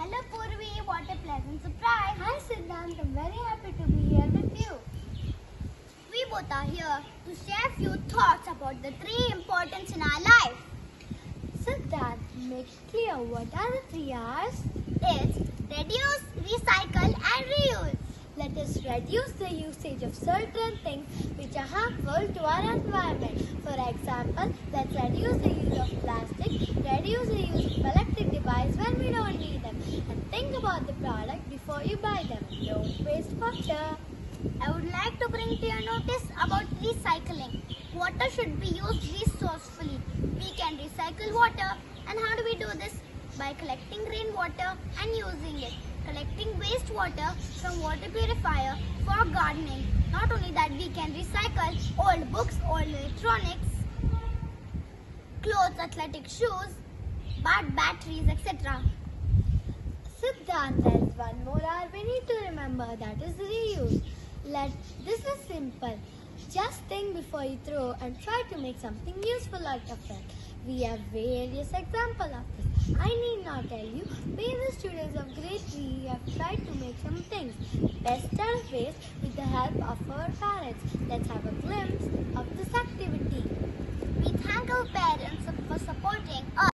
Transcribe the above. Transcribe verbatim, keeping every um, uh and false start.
Hello Purvi, what a pleasant surprise. Hi Siddhant, I'm very happy to be here with you. We both are here to share few thoughts about the three importance in our life. Siddhant, make clear what are the three R's? It's reduce, recycle and reuse. Let us reduce the usage of certain things which are harmful to our environment. For example, let's reduce the use of plastic, reduce the use of electric devices when we don't need them, and think about the product before you buy them. Don't waste water. I would like to bring to your notice about recycling. Water should be used resourcefully. We can recycle water, and how do we do this? By collecting rainwater and using it. Collecting wastewater from water purifier for gardening. Not only that, we can recycle old books, old electronics, clothes, athletic shoes, bad batteries, et cetera. Siddhant, there's one more R we need to remember, that is reuse. Let this is simple. Just think before you throw and try to make something useful out of it. We have various examples of this. I need not tell you, we the students of grade three have tried to make some things. Best out of waste with the help of our parents. Let's have a glimpse of this activity. We thank our parents for supporting us.